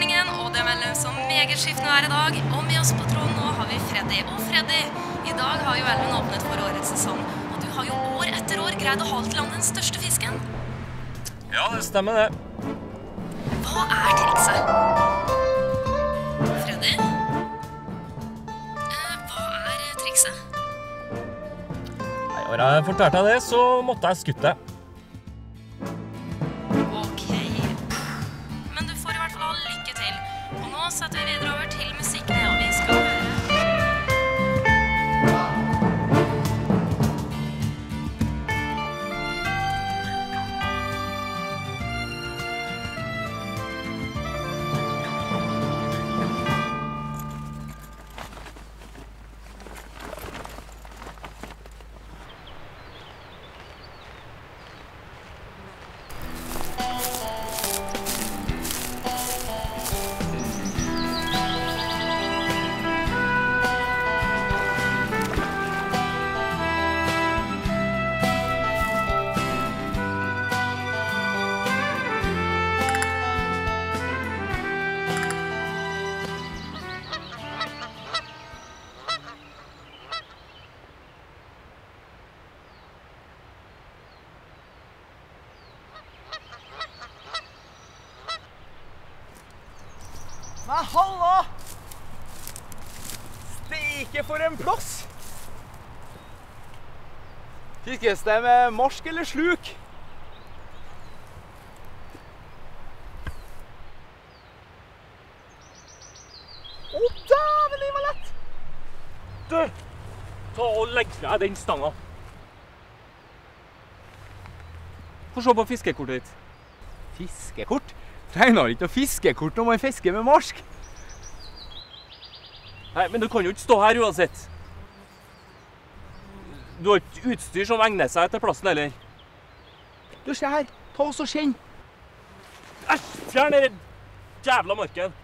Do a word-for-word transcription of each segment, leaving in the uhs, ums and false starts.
Kystfiskeforeningen, og det meldes som meget skiftende vær i dag. Og med oss på tråden nå har vi Freddy. Og Freddy, i dag har jo elven åpnet for årets sesong, og du har jo år etter år greid å holde til land den største fisken. Ja, det stemmer det. Hva er trikset? Freddy? Eh, hva er trikset? Nei, når jeg fortalte deg det, så måtte jeg skutte. Ok. Men du får i hvert fall ha lykke til. Og nå setter vi videre over til musikken, og vi skal høre... Nei, halla! Steike for en plass! Fiskes det med marsk eller sluk? Å, dæven, det var lett! Du, ta og legg fra deg den stanga. Få se på fiskekortet ditt. Fiskekort? Trenger ikke å fiskekort når man fisker med marsk. Nei, men du kan jo ikke stå her uansett. Du har ikke utstyr som egner seg til plassen heller. Du, se her. Ta oss og kjenn. Æsj, fjern den jævla marken.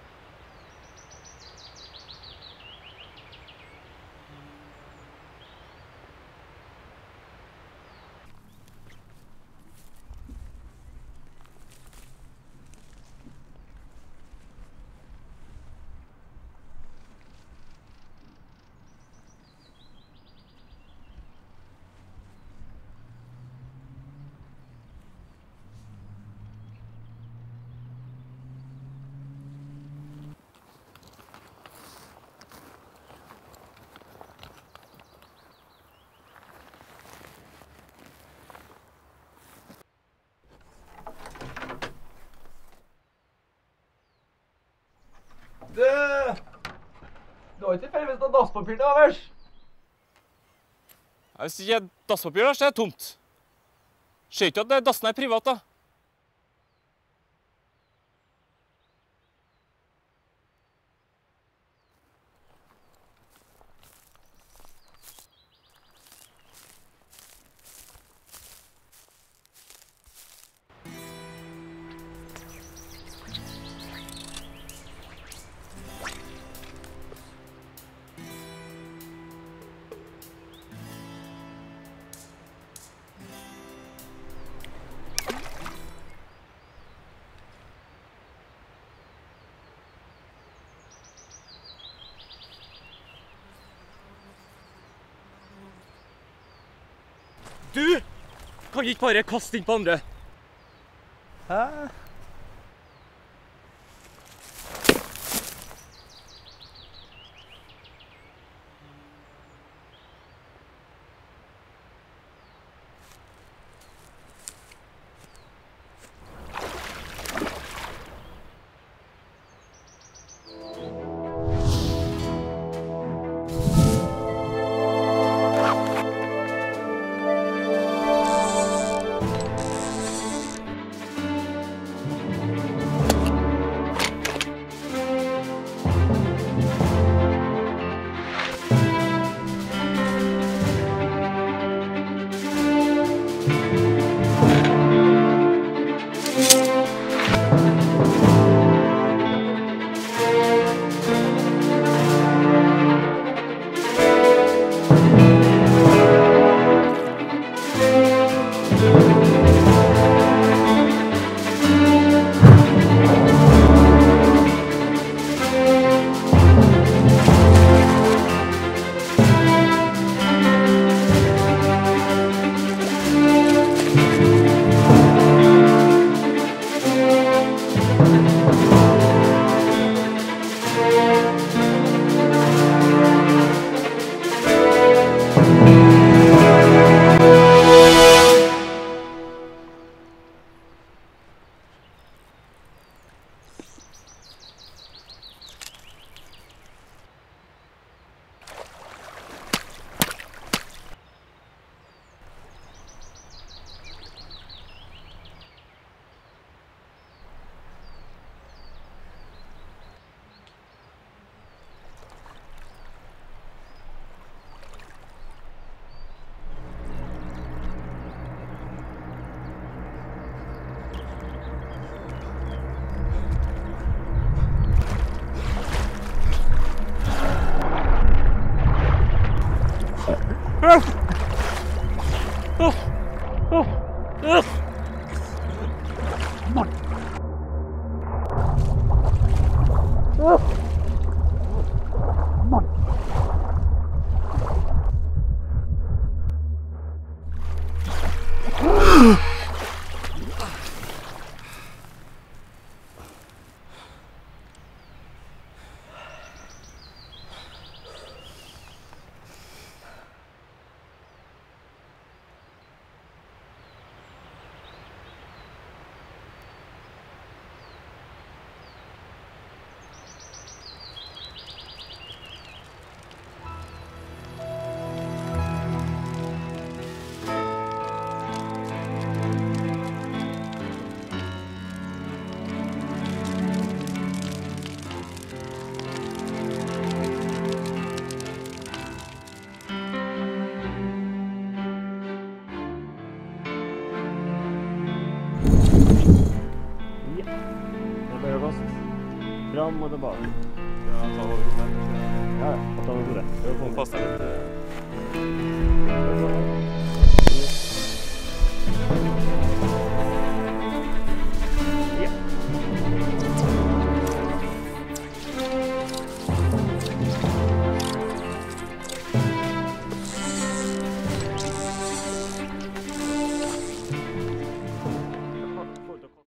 Du, du har ikke tilfeldigvis noe dasspapir til overs? Hvis ikke er dasspapir der, så er det tomt. Ser ikke at dassen er privat da. Du kan ikke bare kaste inn på andre. Hæ? Fram og tilbake. Ja, ta over det. Ja, ta over det. Pass deg litt.